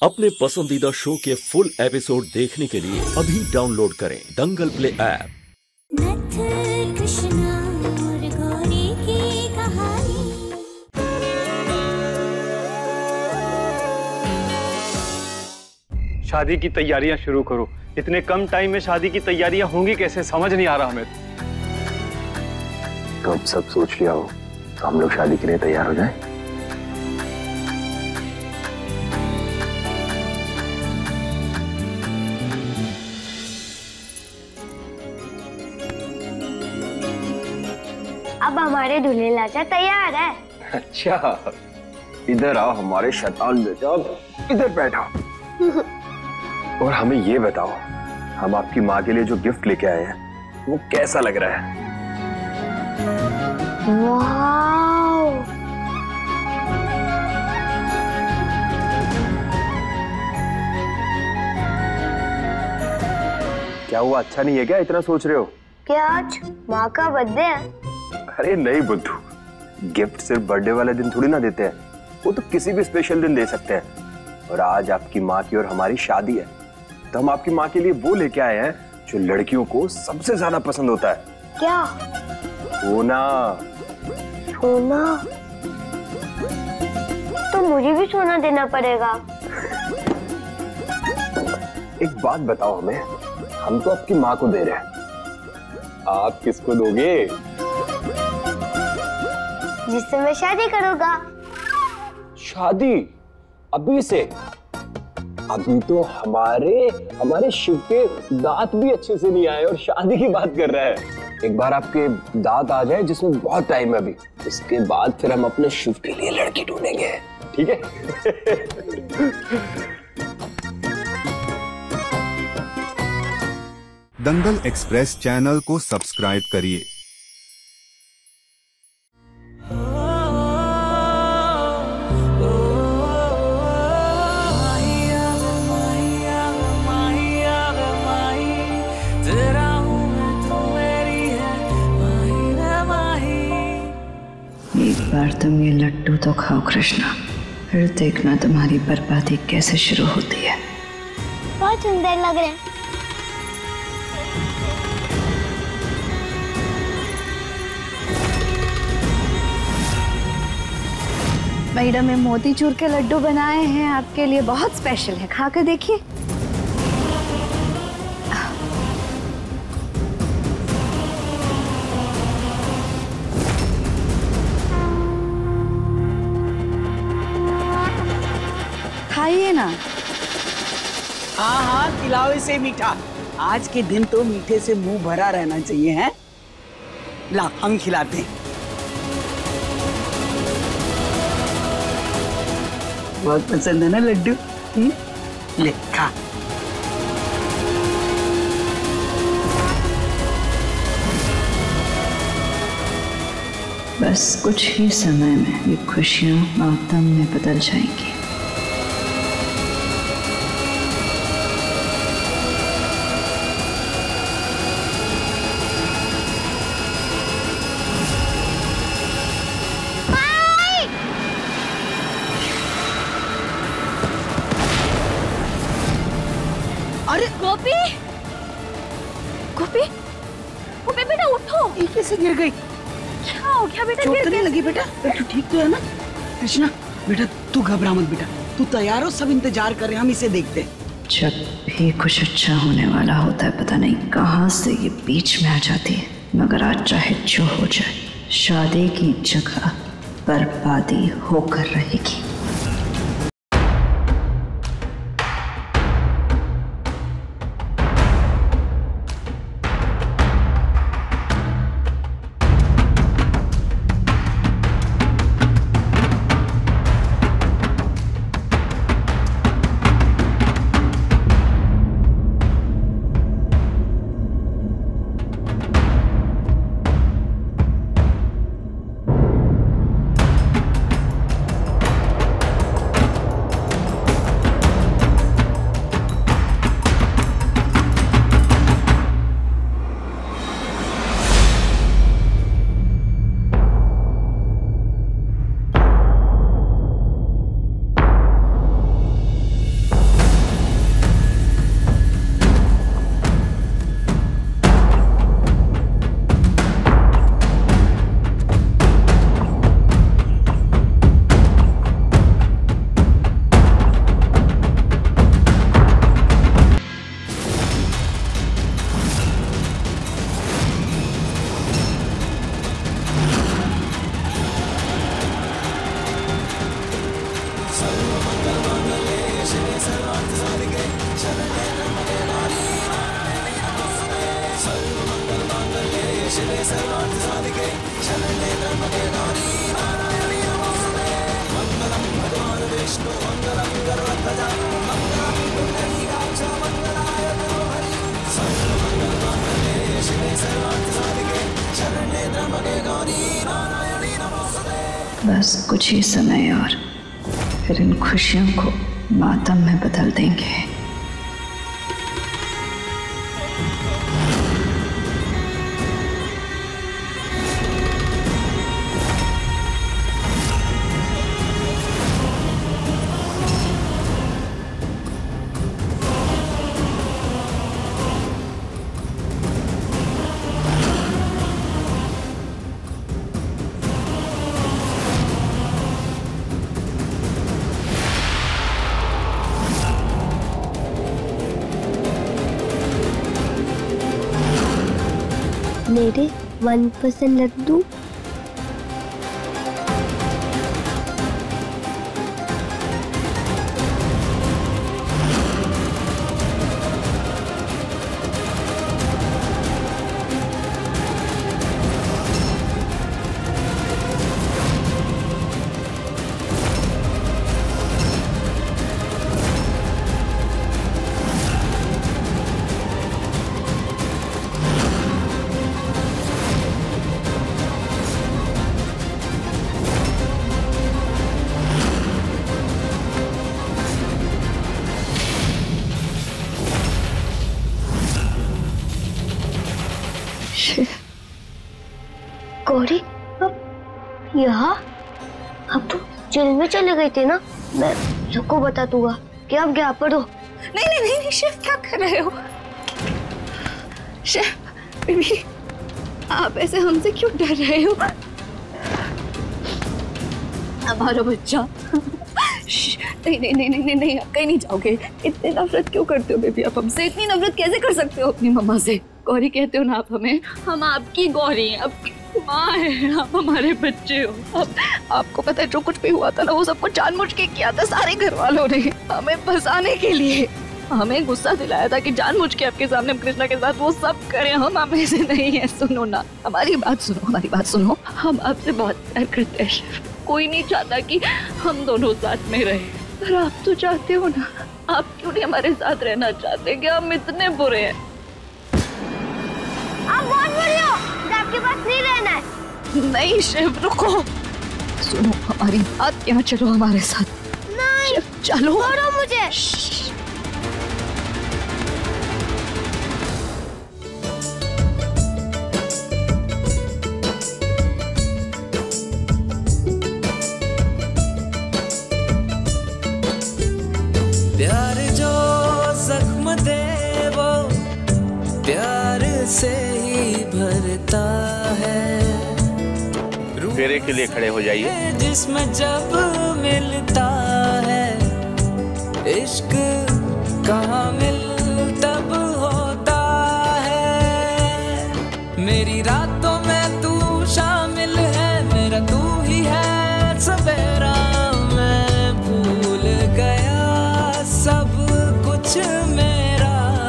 अपने पसंदीदा शो के फुल एपिसोड देखने के लिए अभी डाउनलोड करें दंगल प्ले ऐप। शादी की तैयारियां शुरू करो। इतने कम टाइम में शादी की तैयारियां होंगी कैसे, समझ नहीं आ रहा हमें। तो अब सब सोच लिया हो तो हम लोग शादी के लिए तैयार हो जाएं। अब हमारे दूल्हे लाचा तैयार है। अच्छा, इधर आओ हमारे शैतान बेटा, इधर बैठो। और हमें ये बताओ, हम आपकी माँ के लिए जो गिफ्ट लेके आए हैं वो कैसा लग रहा है? वाव! क्या हुआ, अच्छा नहीं है क्या? इतना सोच रहे हो? क्या आज माँ का बर्थडे है? अरे नहीं बुद्धू, गिफ्ट सिर्फ बर्थडे वाले दिन थोड़ी ना देते हैं, वो तो किसी भी स्पेशल दिन दे सकते हैं। और आज आपकी माँ की और हमारी शादी है, तो हम आपकी माँ के लिए वो लेके आए हैं जो लड़कियों को सबसे ज्यादा पसंद होता है। क्या? सोना। सोना? तो मुझे भी सोना देना पड़ेगा। एक बात बताओ हमें, हम तो आपकी माँ को दे रहे हैं, आप किसको दोगे? जिससे मैं शादी करूंगा। शादी? अभी से? अभी तो हमारे शिव के दांत भी अच्छे से नहीं आए और शादी की बात कर रहा है। एक बार आपके दांत आ जाए, जिसमें बहुत टाइम है अभी, इसके बाद फिर हम अपने शिव के लिए लड़की ढूंढेंगे, ठीक है? दंगल एक्सप्रेस चैनल को सब्सक्राइब करिए। एक बार तुम ये लड्डू तो खाओ कृष्णा, फिर देखना तुम्हारी बर्बादी कैसे शुरू होती है। बहुत सुंदर लग रहे हैं। मैडम ने मोतीचूर के लड्डू बनाए हैं आपके लिए, बहुत स्पेशल है, खा कर देखिए। खाइए ना। हाँ हाँ, खिलाओ इसे मीठा। आज के दिन तो मीठे से मुंह भरा रहना चाहिए, हैं? ला, हम खिलाते हैं। बहुत पसंद है ना लड्डू? ले खा। बस कुछ ही समय में ये खुशियां मातम में बदल जाएंगी। अरे गोपी, गोपी, गोपी बेटा उठो। ये कैसे गिर गई? क्या हो गया बेटा? चोट तो नहीं लगी बेटा? तू ठीक तो है ना? कृष्णा बेटा, तू घबरा मत बेटा, तू तैयार हो, सब इंतजार कर रहे हैं, हम इसे देखते हैं। जब भी कुछ अच्छा होने वाला होता है, पता नहीं कहाँ से ये बीच में आ जाती है। मगर आज चाहे जो हो जाए, शादी की जगह बर्बादी होकर रहेगी। बस कुछ ही समय और फिर इन खुशियों को मातम में बदल देंगे। मेरे मनपसंद लड्डू। गौरी, अब यहाँ अब तो जेल में चले गए थे ना। मैं सबको बता दूंगा कि आप यहाँ पर हो। नहीं नहीं नहीं, शेफ क्या कर रहे हो? शेफ बेबी, आप ऐसे हमसे क्यों डर रहे हो? हमारा बच्चा। नहीं नहीं नहीं नहीं नहीं, आप कहीं नहीं जाओगे। इतनी नफरत क्यों करते हो बेबी आप हमसे? इतनी नफरत कैसे कर सकते हो अपनी मम्मा से? गौरी कहते हो ना आप हमें, हम आपकी गौरी हैं, आपकी माँ है, आप हमारे बच्चे हो। अब आपको पता है जो कुछ भी हुआ था ना, वो सब कुछ जानबूझ के किया था सारे घर वालों ने, हमें फंसाने के लिए। हमें गुस्सा दिलाया था कि जानबूझ के आपके सामने कृष्णा के साथ वो सब करें। हम आप ऐसे नहीं है। सुनो ना, हमारी बात सुनो, हमारी बात सुनो। हम आपसे बहुत प्यार करते हैं शेफ। कोई नहीं चाहता कि हम दोनों साथ में रहे, पर आप तो चाहते हो ना। आप क्यों नहीं हमारे साथ रहना चाहते? क्या हम इतने बुरे हैं? आप बहुत बुरे हो, आपके पास नहीं रहना है। नहीं शेफ, रुको, सुनो हमारी बात, यहाँ चलो हमारे साथ। नहीं शेफ चलो, छोड़ो मुझे। प्यार जो जख्म दे वो प्यार से ही भरता है। फेरे के लिए खड़े हो जाइए। जिसमें जब मिलता है इश्क कहाँ मिल तब होता है। मेरी रातों में तू शामिल है, मेरा तू ही है सवेरा। मैं भूल गया सब कुछ मेरा।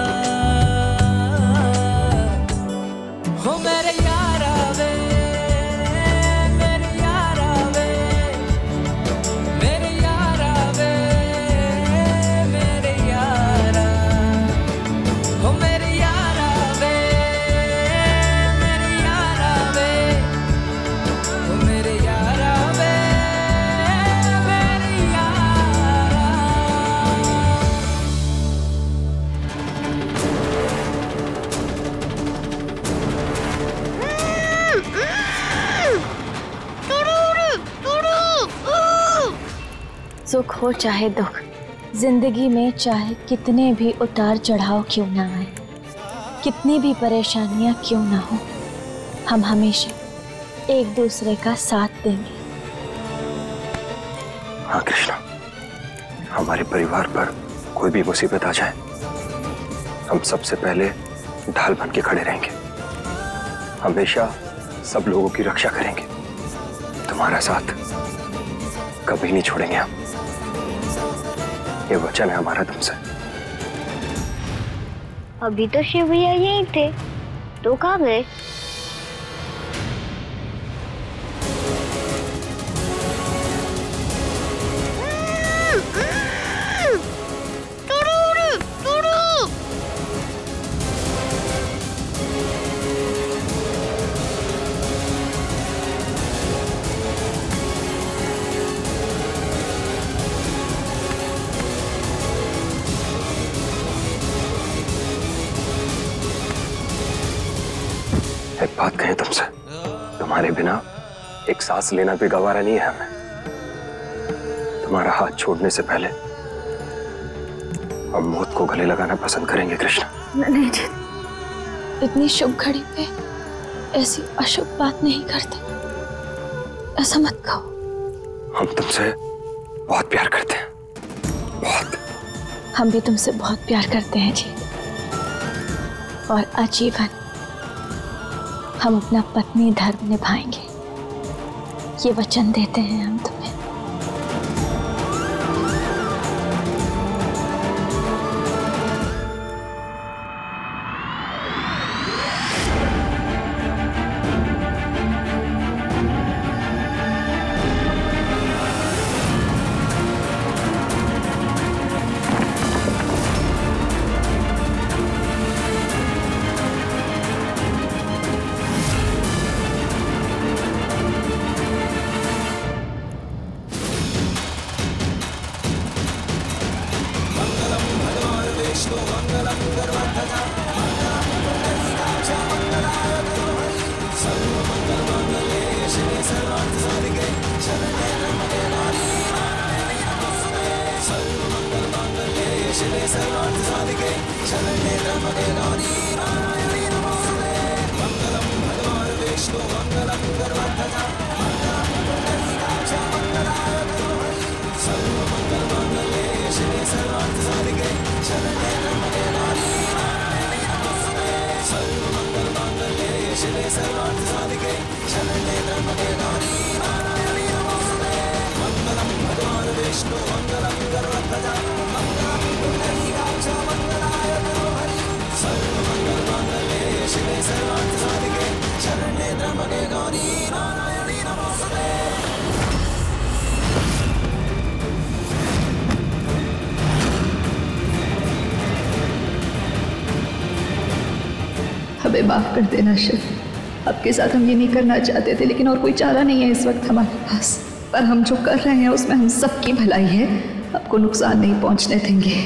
हो मेरे यारा वे, मेरे यारा वे, मेरे यारा वे, मेरे यारा। हो मेरे यारा वे, मेरे यारा वे, हो मेरे यारा वे, मेरे यारा। सुख हो चाहे दुख, जिंदगी में चाहे कितने भी उतार चढ़ाव क्यों ना आए, कितनी भी परेशानियां क्यों ना हो, हम हमेशा एक दूसरे का साथ देंगे। हाँ कृष्णा, हमारे परिवार पर कोई भी मुसीबत आ जाए, हम सबसे पहले ढाल बन के खड़े रहेंगे। हमेशा सब लोगों की रक्षा करेंगे। तुम्हारा साथ कभी नहीं छोड़ेंगे हम। ये वचन है हमारा तुमसे। अभी तो शिव भैया यहीं थे, तो कहाँ गए? एक बात कहें तुमसे, तुम्हारे बिना एक सांस लेना भी गवारा नहीं है हमें। तुम्हारा हाथ छोड़ने से पहले हम मौत को गले लगाना पसंद करेंगे कृष्णा। नहीं जी, इतनी शुभ घड़ी पे ऐसी अशुभ बात नहीं करते, ऐसा मत कहो। हम तुमसे बहुत प्यार करते हैं, बहुत। हम भी तुमसे बहुत प्यार करते हैं जी, और आजीवन हम अपना पत्नी धर्म निभाएंगे, ये वचन देते हैं हम तुम्हें। हमें माफ कर देना शिव, आपके साथ हम ये नहीं करना चाहते थे, लेकिन और कोई चारा नहीं है इस वक्त हमारे पास। पर हम जो कर रहे हैं उसमें हम सबकी भलाई है, आपको नुकसान नहीं पहुंचने देंगे।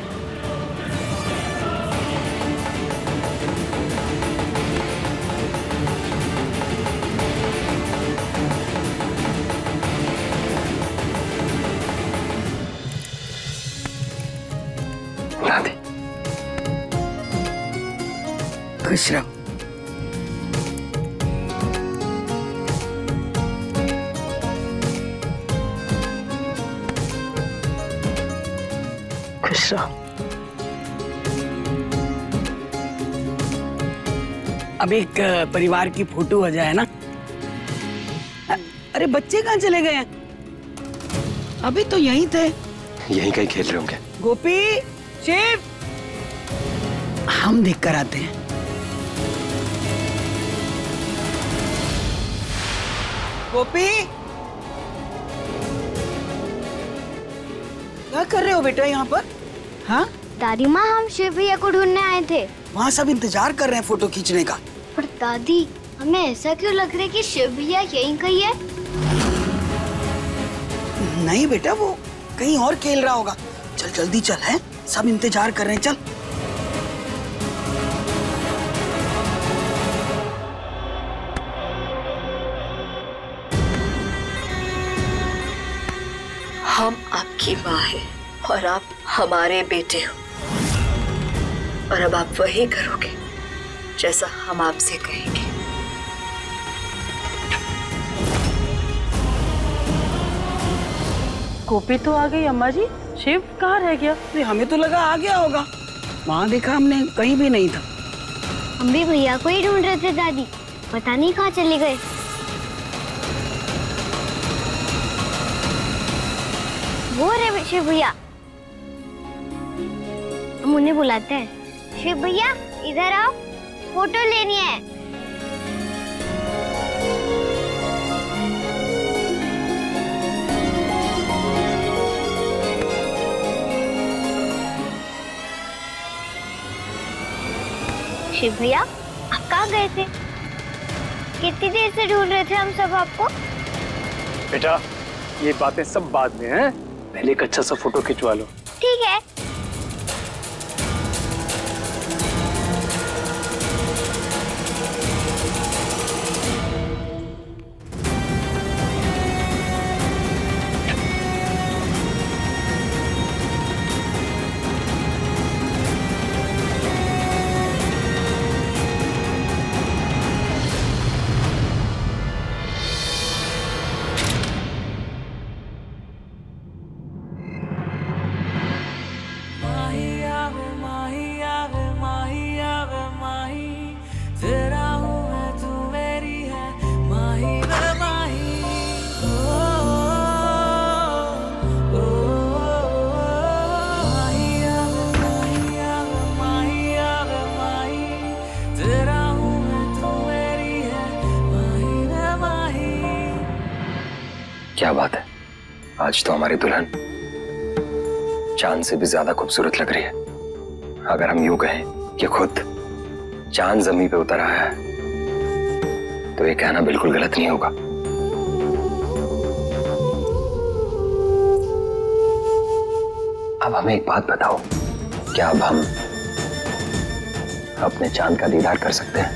खुश रहो। खुश रहो। अब एक परिवार की फोटो हो जाए ना। अरे बच्चे कहाँ चले गए हैं? अभी तो यहीं थे। यहीं कहीं खेल रहे होंगे। गोपी, शिव, हम देख कर आते हैं। गोपी, क्या कर रहे हो बेटा यहाँ पर? हाँ दादी माँ, हम शिव भैया को ढूंढने आए थे। वहाँ सब इंतजार कर रहे हैं फोटो खींचने का। पर दादी, हमें ऐसा क्यों लग रहा है कि शिव भैया यहीं कहीं है? नहीं बेटा, वो कहीं और खेल रहा होगा। चल जल्दी चल, है सब इंतजार कर रहे हैं, चल। हम आपकी माँ है और आप हमारे बेटे हो, और अब आप वही करोगे जैसा हम आपसे कहेंगे। गोपी तो आ गई अम्मा जी, शिव कहाँ रह गया? हमें तो लगा आ गया होगा, वहाँ देखा हमने कहीं भी नहीं था। हम भी भैया को ही ढूंढ रहे थे दादी, पता नहीं कहाँ चले गए। वो रे शिव भैया। हम उन्हें बुलाते हैं। शिव भैया इधर आओ, फोटो लेनी है। शिव भैया आप कहाँ गए थे? कितनी देर से ढूंढ रहे थे हम सब आपको। बेटा ये बातें सब बाद में हैं, पहले एक अच्छा सा फोटो खिंचवा लो। ठीक है। क्या बात है, आज तो हमारी दुल्हन चांद से भी ज्यादा खूबसूरत लग रही है। अगर हम यूं कहें कि खुद चांद जमीन पे उतर आया है तो ये कहना बिल्कुल गलत नहीं होगा। अब हमें एक बात बताओ, क्या अब हम अपने चांद का दीदार कर सकते हैं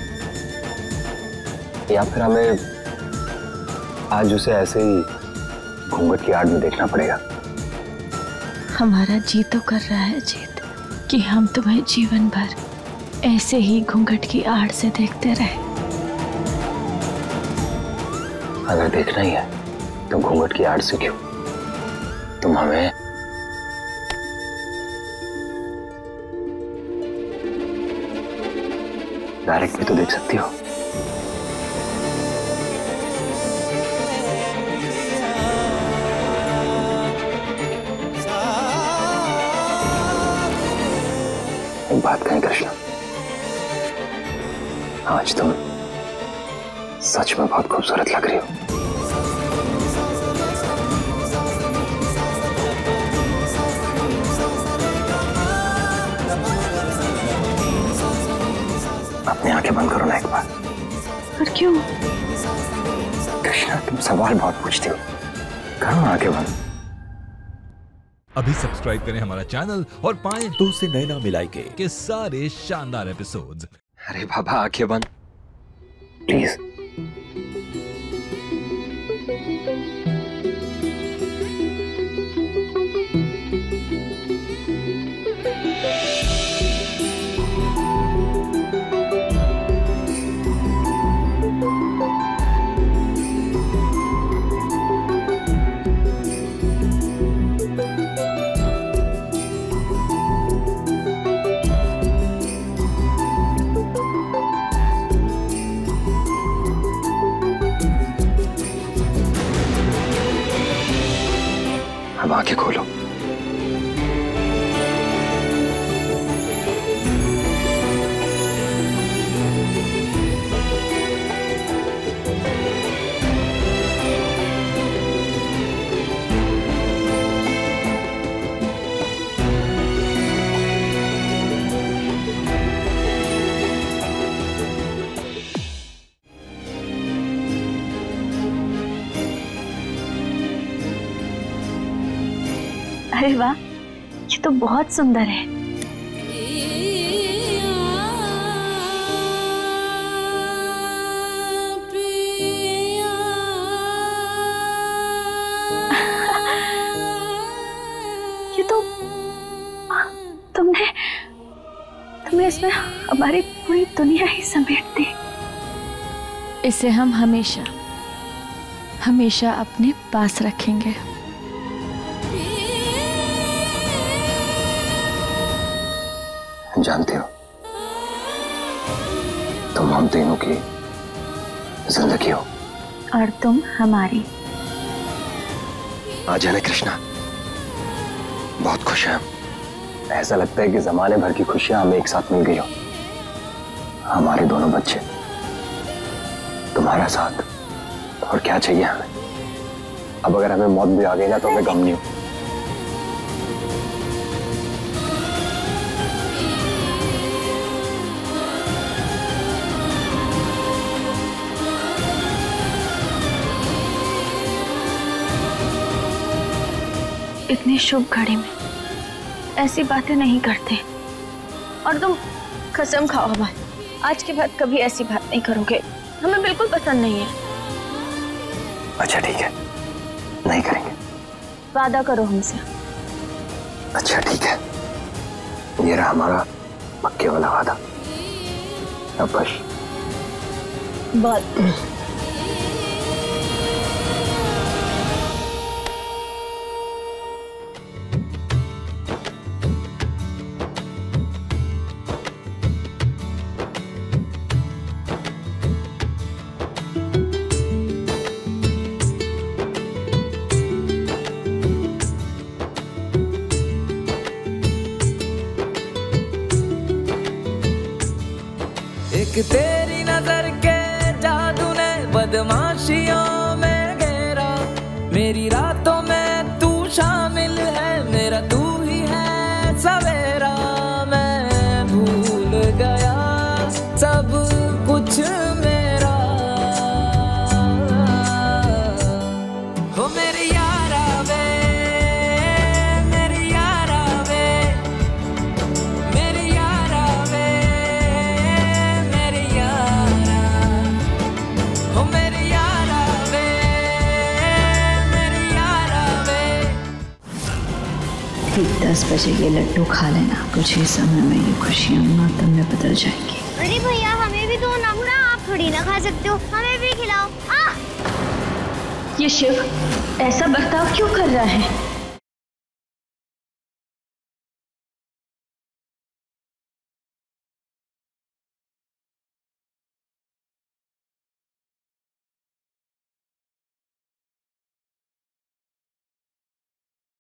या फिर हमें आज उसे ऐसे ही घूंघट की आड़ में देखना पड़ेगा? हमारा जी तो कर रहा है जीत कि हम तुम्हें जीवन भर ऐसे ही घूंघट की आड़ से देखते रहे। अगर देखना ही है तो घूंघट की आड़ से क्यों, तुम हमें डायरेक्ट भी तो देख सकती हो। एक बात कहें कृष्णा, आज तुम सच में बहुत खूबसूरत लग रही हो। अपनी आंखें बंद करो ना एक बार। पर क्यों? कृष्णा तुम सवाल बहुत पूछती हो, करो ना आंखें बंद। अभी सब्सक्राइब करें हमारा चैनल और पाएं तो से नैना मिलाई के सारे शानदार एपिसोड्स। अरे बाबा आंखें बंद प्लीज। अब आंखें खोलो। अरे वाह, ये तो बहुत सुंदर है। ये तो तुमने इसमें हमारी पूरी दुनिया ही समेट दी। इसे हम हमेशा हमेशा अपने पास रखेंगे। जानते हो तुम हम तीनों की जिंदगी हो और तुम हमारी। आज है ना कृष्णा, बहुत खुश हैं हम ऐसा लगता है कि जमाने भर की खुशियां हमें एक साथ मिल गई हो। हमारे दोनों बच्चे, तुम्हारा साथ, और क्या चाहिए हमें। अब अगर हमें मौत भी आ गई ना तो हमें गम नहीं हो। इतनी शुभ घड़ी में ऐसी बातें नहीं करते, और तुम कसम खाओ भाई, आज के बाद कभी ऐसी बात नहीं करोगे। हमें बिल्कुल पसंद नहीं है। अच्छा ठीक है, नहीं करेंगे। वादा करो हमसे। अच्छा ठीक है, ये रहा हमारा पक्के वाला वादा। अब बस बात एक तेरी नजर के जादू ने बदमाशियों में घेरा, मेरी रातों में तू शामिल है, मेरा तू ही है सवेरा। मैं भूल गया सब कुछ मेरा, हो मेरी यारा वे, मेरी यारा वे, मेरी यारा वे, मेरी यारा, हो मेरी यारा वे, मेरी यारा वे। ठीक 10 बजे ये लड्डू खा लेना, कुछ ही समय में ये खुशियाँ मातम में बदल जाएंगी। अरे भैया हमें भी दो ना, आप थोड़ी ना खा सकते हो, हमें भी खिलाओ। ये शिव ऐसा बर्ताव क्यों कर रहा है?